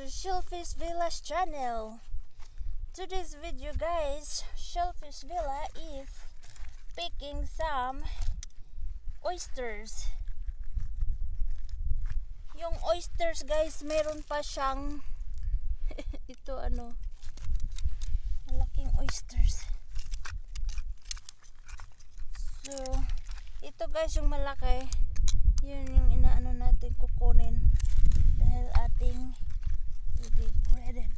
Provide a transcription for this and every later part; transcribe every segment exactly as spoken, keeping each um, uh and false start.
Shellfish Villa's channel. Today's video, guys, Shellfish Villa is picking some oysters. Yung oysters, guys, meron pa siyang ito ano, malaking oysters. So ito, guys, yung malaki, yun yung inaano natin kukunin dahil ating i-breaded.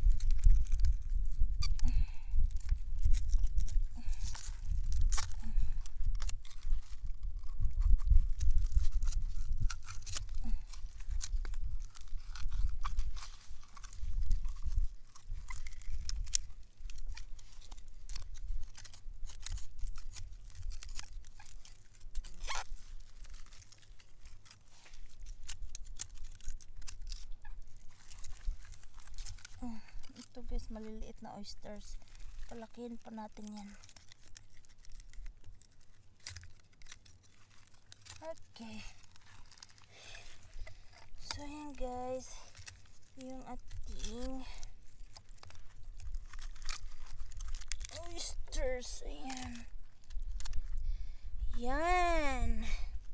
Ito, guys, maliliit na oysters. Palakihin pa natin yan. Okay. So yan, guys, yung ating oysters. Ayan. Yan.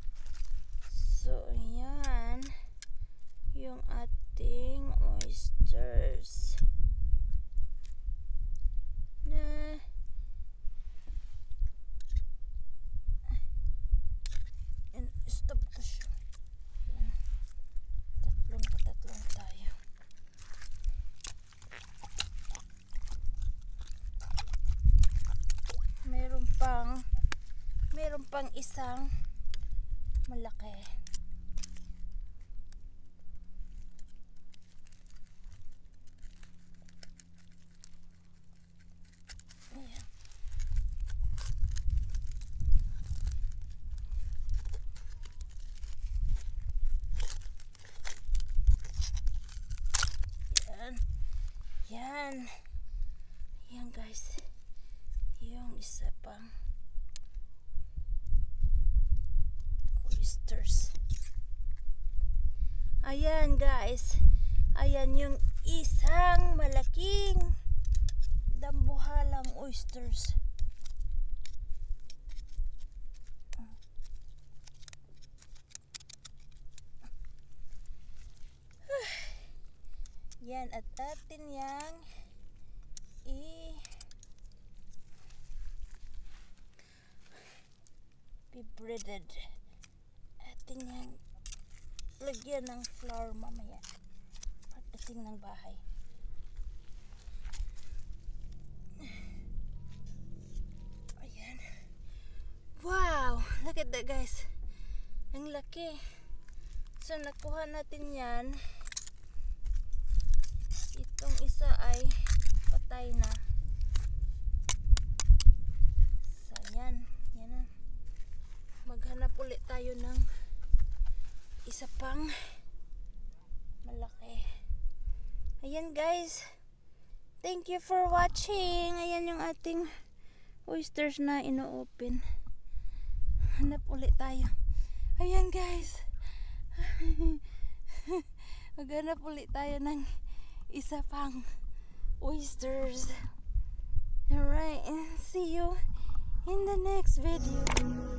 So yan yung ating oysters na and stop ko siya. Yan. Tatlong patatlong tayo. Meron pang meron pang isang malaki. Yan. Yan, guys. Yung isa pang oysters. Ayan, guys. Ayan yung isang malaking dambuhalang oysters. Yan, at atin yang i be-breaded. Atin yang lagyan ng flour mamaya pagdating ng bahay. Ayan. Wow! Look at that, guys. Ang laki. So nakuha natin yan. Itong isa ay patay na. So, yan. Yan na. Maghanap ulit tayo ng isa pang malaki. Ayan, guys. Thank you for watching. Ayan yung ating oysters na ino-open. Hanap ulit tayo. Ayan, guys. Maghanap ulit tayo ng isa pang oysters. Alright, and see you in the next video.